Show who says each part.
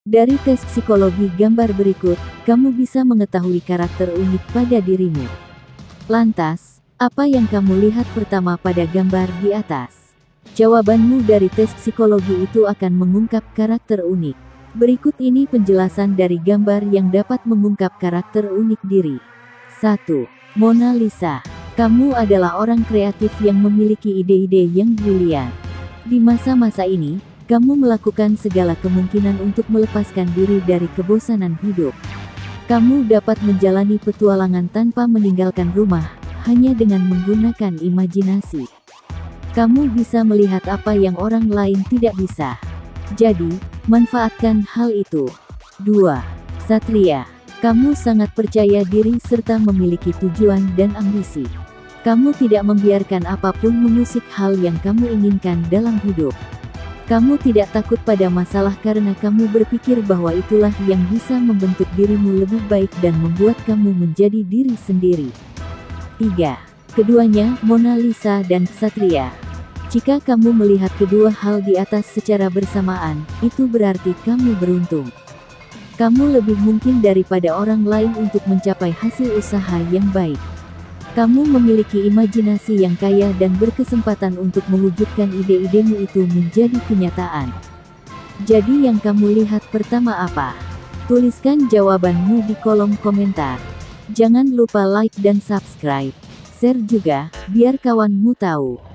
Speaker 1: Dari tes psikologi gambar berikut, kamu bisa mengetahui karakter unik pada dirimu. Lantas, apa yang kamu lihat pertama pada gambar di atas? Jawabanmu dari tes psikologi itu akan mengungkap karakter unik. Berikut ini penjelasan dari gambar yang dapat mengungkap karakter unik diri. 1. Mona Lisa. Kamu adalah orang kreatif yang memiliki ide-ide yang brilian. Di masa-masa ini, kamu melakukan segala kemungkinan untuk melepaskan diri dari kebosanan hidup. Kamu dapat menjalani petualangan tanpa meninggalkan rumah, hanya dengan menggunakan imajinasi. Kamu bisa melihat apa yang orang lain tidak bisa. Jadi, manfaatkan hal itu. 2. Satria. Kamu sangat percaya diri serta memiliki tujuan dan ambisi. Kamu tidak membiarkan apapun mengusik hal yang kamu inginkan dalam hidup. Kamu tidak takut pada masalah karena kamu berpikir bahwa itulah yang bisa membentuk dirimu lebih baik dan membuat kamu menjadi diri sendiri. 3. Keduanya, Mona Lisa dan Satria. Jika kamu melihat kedua hal di atas secara bersamaan, itu berarti kamu beruntung. Kamu lebih mungkin daripada orang lain untuk mencapai hasil usaha yang baik. Kamu memiliki imajinasi yang kaya dan berkesempatan untuk mewujudkan ide-idemu itu menjadi kenyataan. Jadi yang kamu lihat pertama apa? Tuliskan jawabanmu di kolom komentar. Jangan lupa like dan subscribe. Share juga, biar kawanmu tahu.